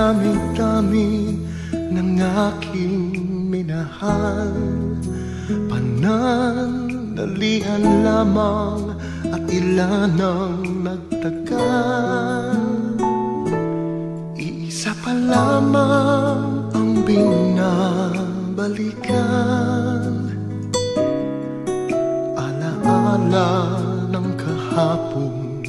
dinami-dami ng aking minahal. Panandalian lamang at ilan ang nagtagal. Iisa pa lamang ang binabalikan, alaala ng kahapon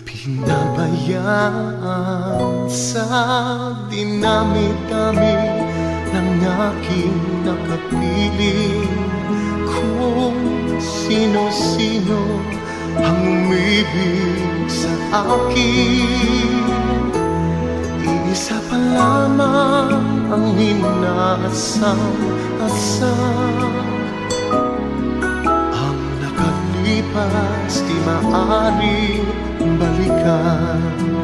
pinabayaan. Sa dinami-dami ng aking nakapiling, kung sino-sino ang umibig sa akin. Isa pa lamang ang inaasam-asam, ang nakalipas di maaaring balikan.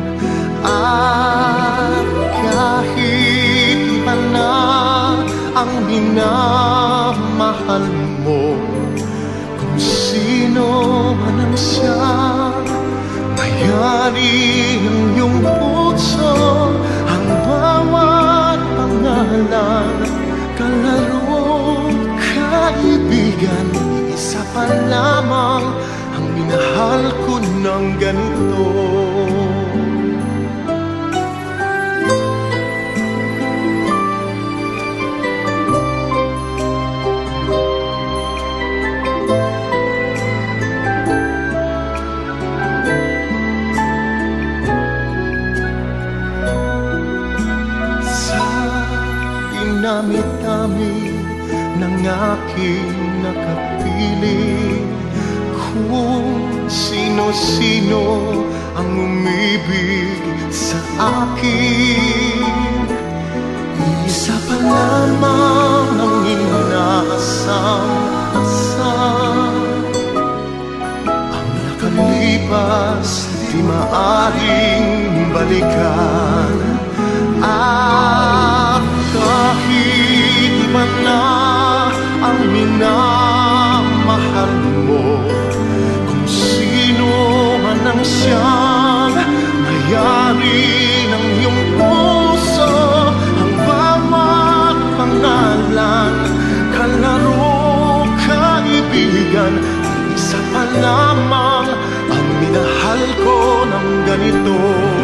At kahit iba na ang minamahal mo, kung sino man ang siyang mayari ng iyong puso, ang bawat pangalan, kalaro, kaibigan, isa pa lamang ang minahal ko ng ganito. Dinami-dami ng aking nakapiling, kung sino-sino ang umibig sa akin. Isa pa lamang ang inaasam-asam, ang nakalipas di maaring balikan. At kahit iba na ang minamahal mo, kung sino man ang siyang mayari ng iyong puso, ang bawat pangalan, kalaro, kaibigan, isa pa lamang ang minahal ko ng ganito.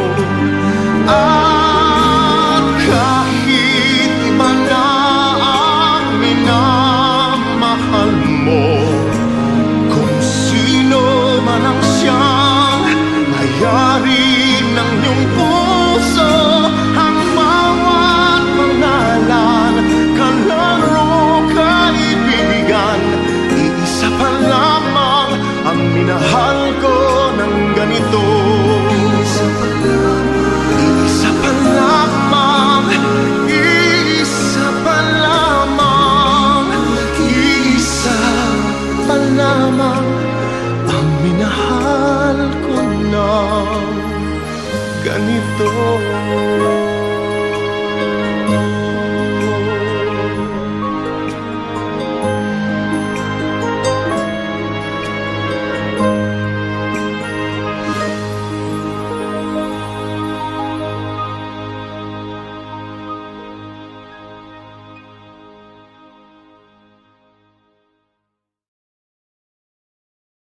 At kahit iba na ang minamahal mo, kung sino man ang siyang mayari ng iyong puso, ang bawat pangalan, kalaro, kaibigan, iisa pa lamang ang minahal ko ng ganito. Isa pa lamang, isa pa lamang, isa pa lamang ang minahal ko ng ganito.